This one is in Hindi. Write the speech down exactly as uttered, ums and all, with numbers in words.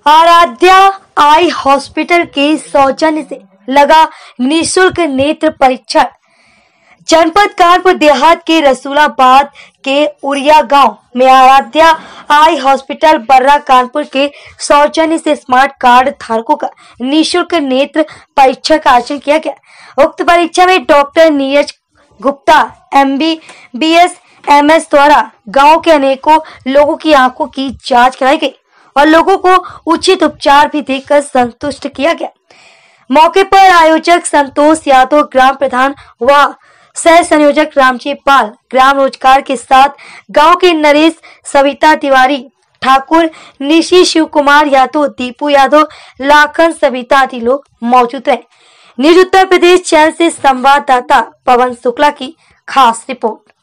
आराध्या आई हॉस्पिटल के सौजन्य से लगा निःशुल्क नेत्र परीक्षण। जनपद कानपुर देहात के रसूलाबाद के उड़िया गांव में आराध्या आई हॉस्पिटल बर्रा कानपुर के सौजन्य से स्मार्ट कार्ड धारकों का निःशुल्क नेत्र परीक्षण का आयोजन किया गया। उक्त परीक्षा में doctor Neeraj Gupta M B B S M S द्वारा गांव के अनेकों लोगों की आंखों की जांच कराई गई और लोगों को उचित उपचार भी देकर संतुष्ट किया गया। मौके पर आयोजक संतोष यादव, ग्राम प्रधान व सह संयोजक रामजी पाल, ग्राम रोजगार के साथ गांव के नरेश, सविता तिवारी, ठाकुर, निशी, शिव कुमार यादव, दीपू यादव, लाखन, सविता आदि लोग मौजूद रहे। न्यूज उत्तर प्रदेश चैनल से संवाददाता पवन शुक्ला की खास रिपोर्ट।